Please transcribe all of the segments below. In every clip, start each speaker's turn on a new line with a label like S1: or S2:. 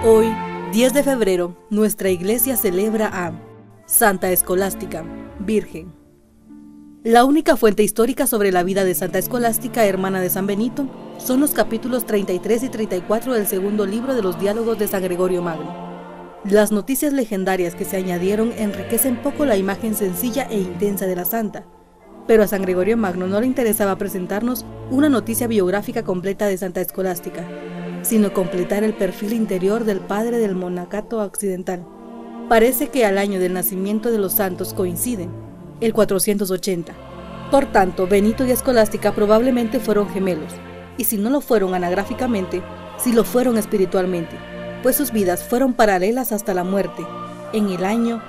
S1: Hoy, 10 de febrero, nuestra iglesia celebra a Santa Escolástica, Virgen. La única fuente histórica sobre la vida de Santa Escolástica, hermana de San Benito, son los capítulos 33 y 34 del segundo libro de los Diálogos de San Gregorio Magno. Las noticias legendarias que se añadieron enriquecen poco la imagen sencilla e intensa de la santa, pero a San Gregorio Magno no le interesaba presentarnos una noticia biográfica completa de Santa Escolástica, sino completar el perfil interior del padre del monacato occidental. Parece que al año del nacimiento de los santos coinciden, el 480. Por tanto, Benito y Escolástica probablemente fueron gemelos, y si no lo fueron anagráficamente, sí lo fueron espiritualmente, pues sus vidas fueron paralelas hasta la muerte, en el año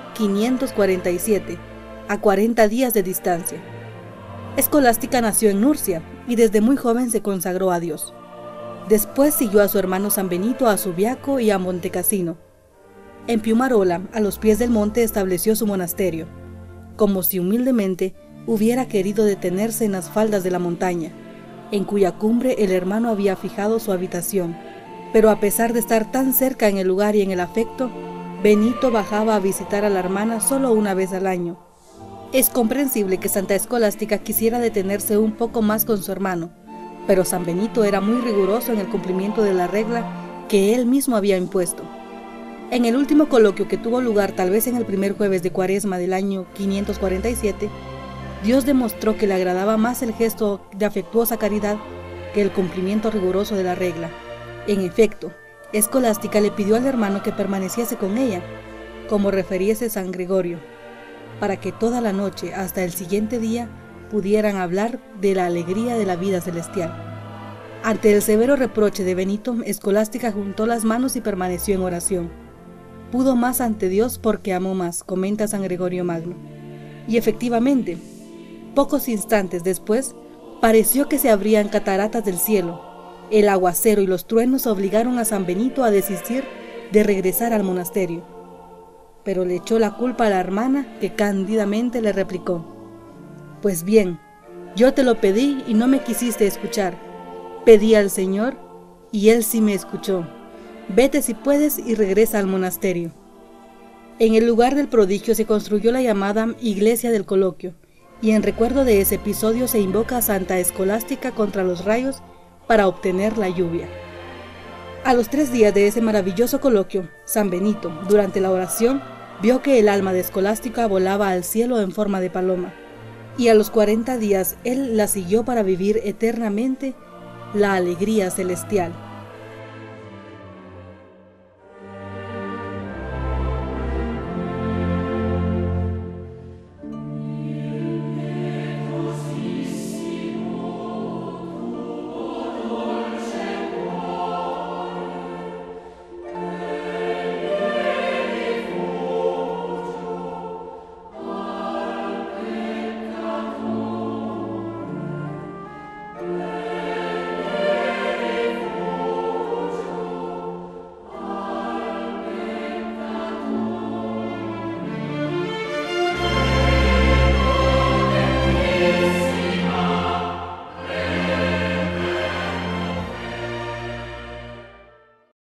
S1: 547, a 40 días de distancia. Escolástica nació en Nurcia, y desde muy joven se consagró a Dios. Después siguió a su hermano San Benito a Subiaco y a Montecassino. En Piumarola, a los pies del monte, estableció su monasterio, como si humildemente hubiera querido detenerse en las faldas de la montaña, en cuya cumbre el hermano había fijado su habitación. Pero a pesar de estar tan cerca en el lugar y en el afecto, Benito bajaba a visitar a la hermana solo una vez al año. Es comprensible que Santa Escolástica quisiera detenerse un poco más con su hermano, pero San Benito era muy riguroso en el cumplimiento de la regla que él mismo había impuesto. En el último coloquio que tuvo lugar tal vez en el primer jueves de Cuaresma del año 547, Dios demostró que le agradaba más el gesto de afectuosa caridad que el cumplimiento riguroso de la regla. En efecto, Escolástica le pidió al hermano que permaneciese con ella, como refiriese San Gregorio, para que toda la noche hasta el siguiente día pudieran hablar de la alegría de la vida celestial. Ante el severo reproche de Benito, Escolástica juntó las manos y permaneció en oración. Pudo más ante Dios porque amó más, comenta San Gregorio Magno. Y efectivamente, pocos instantes después, pareció que se abrían cataratas del cielo. El aguacero y los truenos obligaron a San Benito a desistir de regresar al monasterio. Pero le echó la culpa a la hermana, que cándidamente le replicó: «Pues bien, yo te lo pedí y no me quisiste escuchar. Pedí al Señor y Él sí me escuchó. Vete si puedes y regresa al monasterio». En el lugar del prodigio se construyó la llamada Iglesia del Coloquio, y en recuerdo de ese episodio se invoca a Santa Escolástica contra los rayos para obtener la lluvia. A los 3 días de ese maravilloso coloquio, San Benito, durante la oración, vio que el alma de Escolástica volaba al cielo en forma de paloma, y a los 40 días él la siguió para vivir eternamente la alegría celestial.